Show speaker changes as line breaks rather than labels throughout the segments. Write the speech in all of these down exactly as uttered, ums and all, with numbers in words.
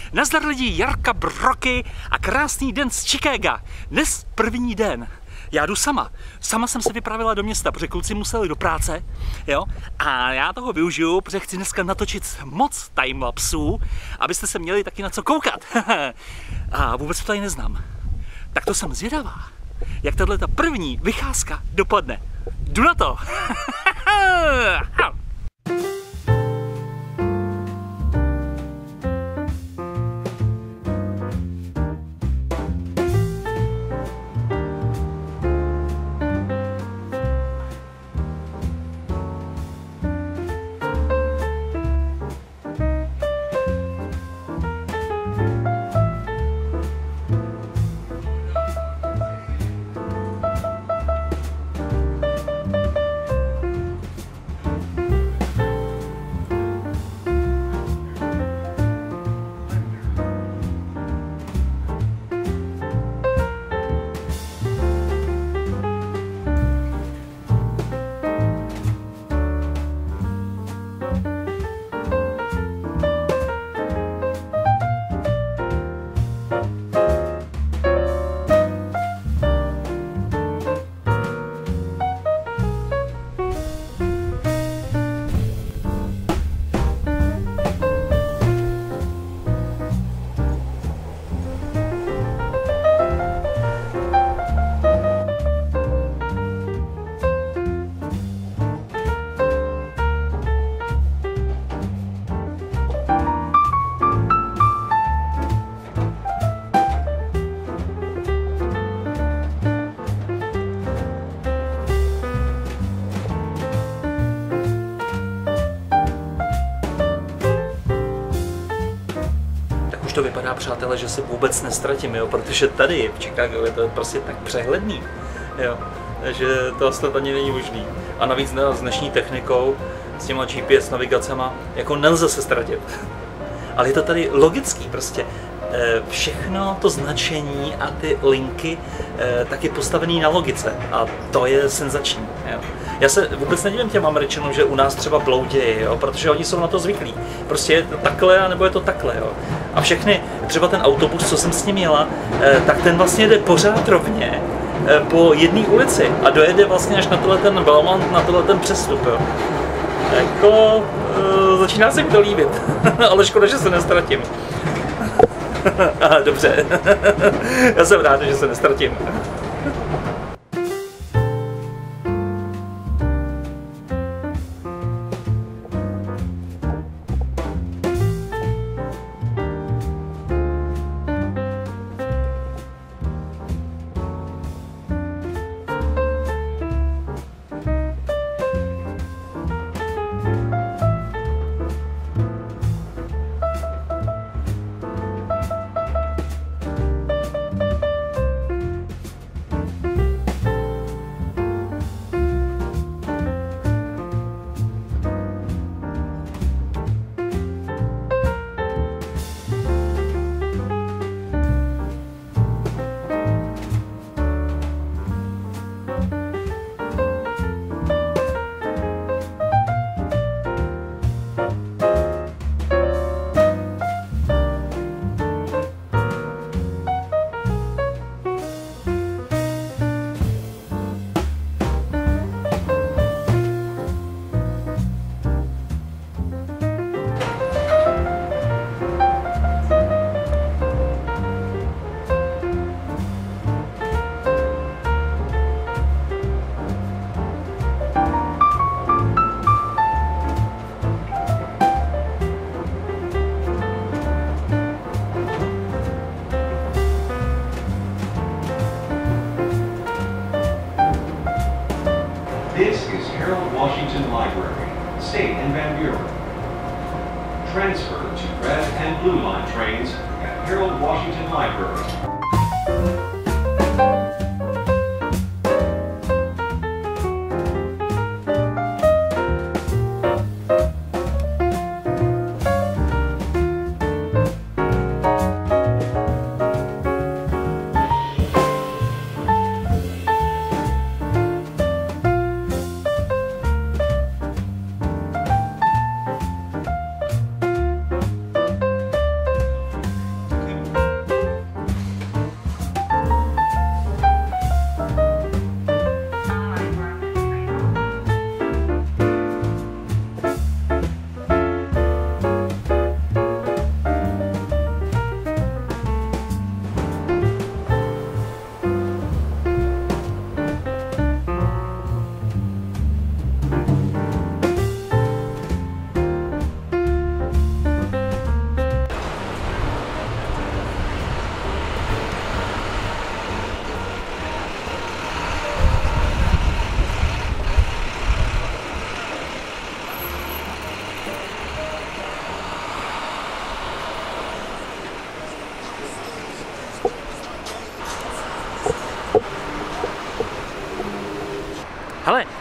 Nazdar lidi, Jarka Broky a krásný den z Chicaga. Dnes první den. Já jdu sama. Sama jsem se vypravila do města, protože kluci museli do práce. Jo? A já toho využiju, protože chci dneska natočit moc timelapsů, abyste se měli taky na co koukat. A vůbec to tady neznám. Tak to jsem zvědavá, jak tahle ta první vycházka dopadne. Jdu na to! Už to vypadá, přátelé, že se vůbec nestratím, jo? Protože tady v Chicagu je to prostě tak přehledný, jo? Že to ostatně ani není možný. A navíc s dnešní technikou, s těma G P S navigacema, jako nelze se ztratit. Ale je to tady logický prostě. Všechno to značení a ty linky tak je postavený na logice a to je senzační. Jo. Já se vůbec nedivím těm Američanům, že u nás třeba bloudějí, jo, protože oni jsou na to zvyklí. Prostě je to takhle, nebo je to takhle. Jo. A všechny, třeba ten autobus, co jsem s ním jela, tak ten vlastně jede pořád rovně po jedné ulici a dojede vlastně až na tohle ten Belmont, na tohle ten přestup. Jo. Jako, začíná se mi to líbit, ale škoda, že se nestratím. Dobře, já jsem rád, že se nestratím.
This is Harold Washington Library, State in Van Buren. Transfer to red and blue line trains at Harold Washington Library.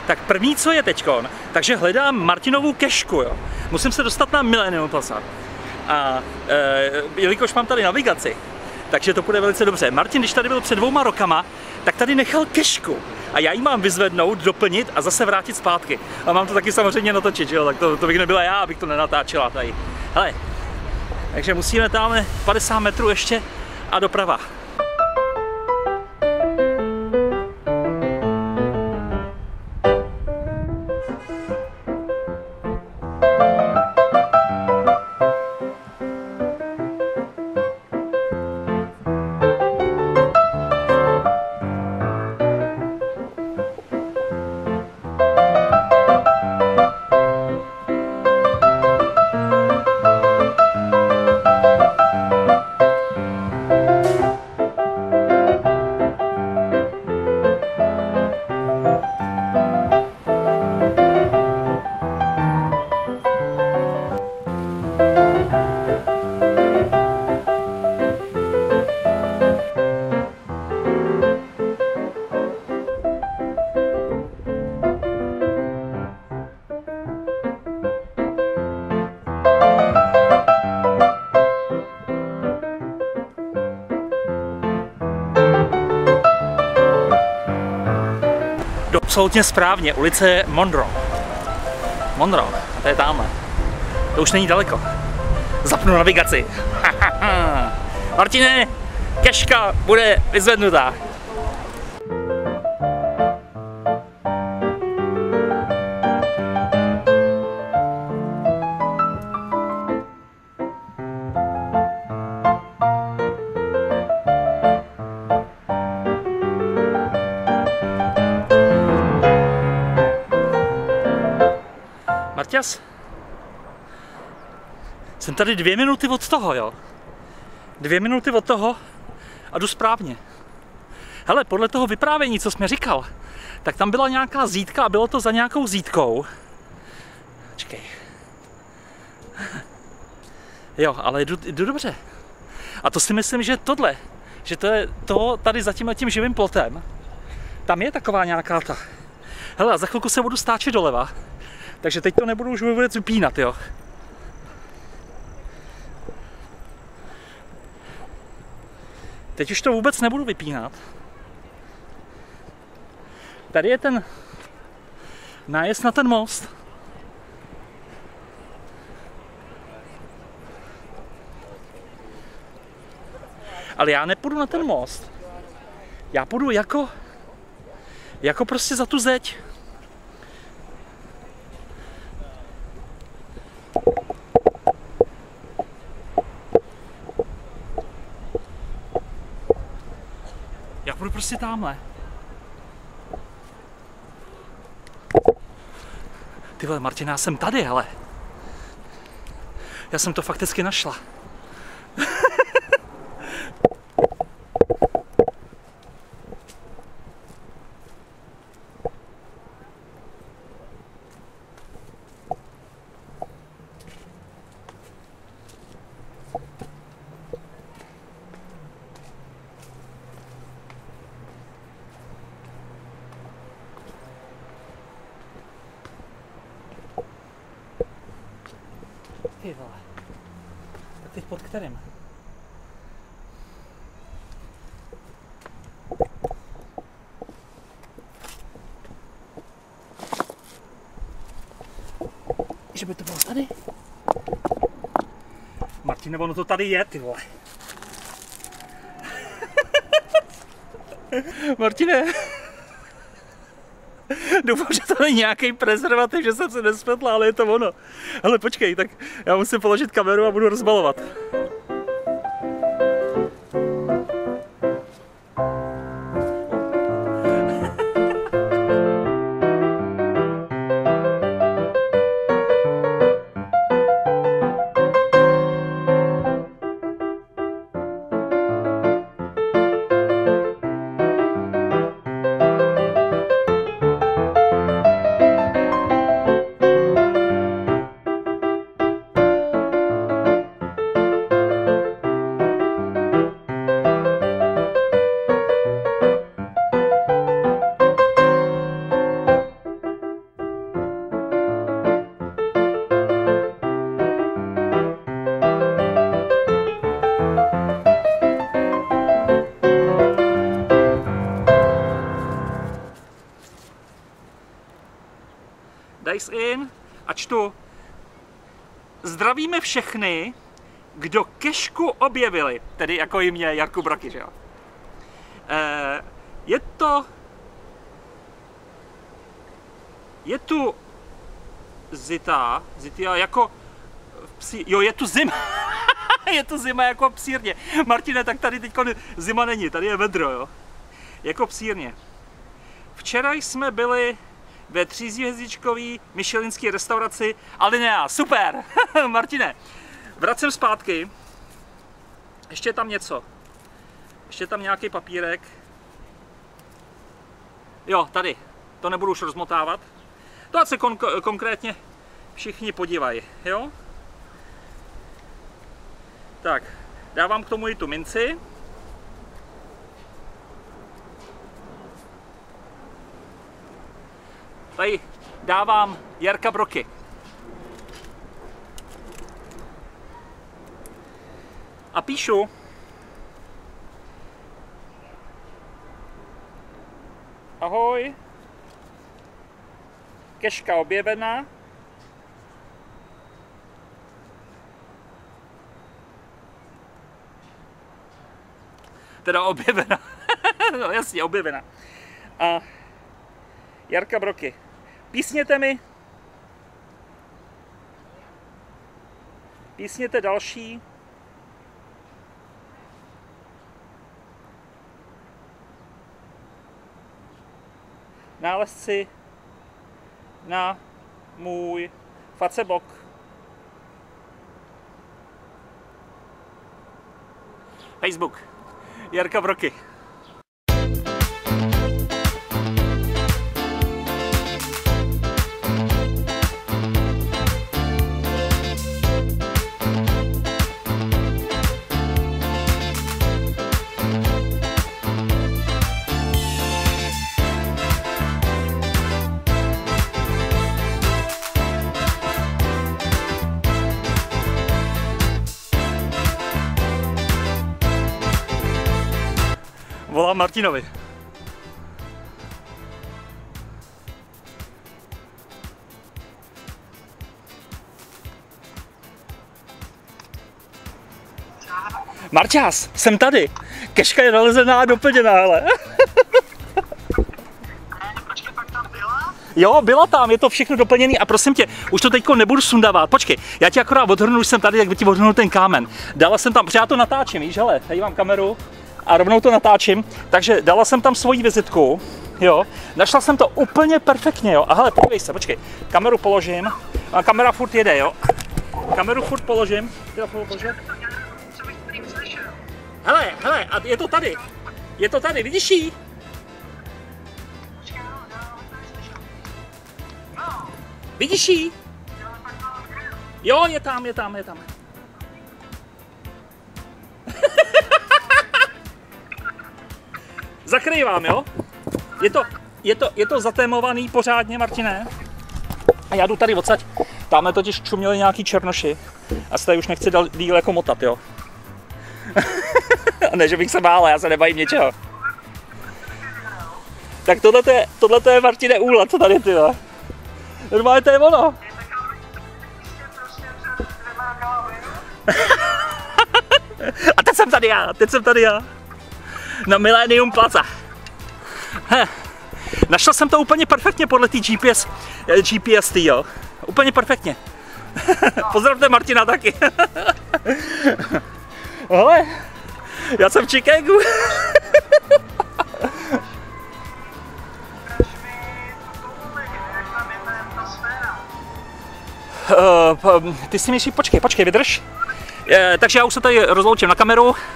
Tak první, co je teďkon, takže hledám Martinovu kešku, jo. Musím se dostat na Millennium Plaza. A e, jelikož mám tady navigaci, takže to půjde velice dobře. Martin, když tady byl před dvouma rokama, tak tady nechal kešku. A já ji mám vyzvednout, doplnit a zase vrátit zpátky. A mám to taky samozřejmě natočit, jo? Tak to, to bych nebyla já, abych to nenatáčela tady. Hele, takže musíme tam padesát metrů ještě a doprava. Absolutně správně, ulice Monroe. Monroe, a to je tamhle. To už není daleko. Zapnu navigaci. Martine, keška bude vyzvednutá. Marťas, jsem tady dvě minuty od toho, jo. Dvě minuty od toho a jdu správně. Hele, podle toho vyprávění, co jsi mi říkal, tak tam byla nějaká zídka a bylo to za nějakou zídkou. Čekej. Jo, ale jdu, jdu dobře. A to si myslím, že tohle, že to je to tady za tím tím živým plotem, tam je taková nějaká ta. Hele, a za chvilku se budu stáčet doleva. Takže teď to nebudu už vůbec vypínat, jo. Teď už to vůbec nebudu vypínat. Tady je ten nájezd na ten most. Ale já nepůjdu na ten most. Já půjdu jako, jako prostě za tu zeď. Já půjdu prostě tamhle. Ty vole, Martina, já jsem tady, hele. Já jsem to fakticky našla. Ty vole. Tak teď pod kterým? Že by to bylo tady? Martine, ono to tady je, ty vole. Martine. Doufám, že to není nějaký prezervativ, že jsem se nespletla, ale je to ono. Ale počkej, tak já musím položit kameru a budu rozbalovat. Dice in a čtu. Zdravíme všechny, kdo kešku objevili, tedy jako i mě, Jarku Braky, že jo. E, je to... Je tu Zita, Zitia jako psí, jo, je tu zima, je tu zima jako psírně. Martine, tak tady teď zima není, tady je vedro, jo. Jako psírně. Včera jsme byli ve tříhvězdičkový michelinský restauraci Alinea, super, Martine. Vracím zpátky, ještě je tam něco, ještě je tam nějaký papírek. Jo, tady, to nebudu už rozmotávat. To ať se kon konkrétně všichni podívají, jo? Tak, dávám k tomu i tu minci. Tady dávám Jarka Broky. A píšu. Ahoj. Keška objevena. Teda objevena. No jasně, objevena. A Jarka Broky. Písněte mi. Písněte další. Nálezci na můj Facebook. Facebook. Jarka Broky. Volám Martinovi. Marťás, jsem tady. Keška je nalezená a doplněná, hele.
Počkej, pak tam byla?
Jo, byla tam, je to všechno doplněný a prosím tě, už to teďko nebudu sundávat. Počkej, já ti akorát odhrnu, už jsem tady, jak by ti odhrnul ten kámen. Dala jsem tam, protože já to natáčím, víš, hele, tady mám kameru. A rovnou to natáčím, takže dala jsem tam svoji vizitku, jo, našla jsem to úplně perfektně, jo, a hele, podívej se, počkej, kameru položím, a kamera furt jede, jo, kameru furt položím, položím. Hele, hele, a je to tady, je to tady, vidíš jí? Vidíš jí? Jo, je tam, je tam, je tam. Zakrývám, jo? Je to, je to, je to zatémovaný pořádně, Martine. A já jdu tady odsaď. Tamhle totiž čuměli nějaký černoši. A se tady už nechci díl jako motat, jo? A ne, že bych se bál, já se nebojím něčeho. Tak tohle je, tohle je Martine úlet, co tady ty, jo? Normálně to je ono. A teď jsem tady já, teď jsem tady já. Na Millennium Plaza. He, našel jsem to úplně perfektně podle té G P S, G P S, jo. Úplně perfektně. Pozdravte Martina taky. Hele, já jsem v Chicagu. Uh, ty si myslíš, počkej, počkej, vydrž. Je, takže já už se tady rozloučím na kameru.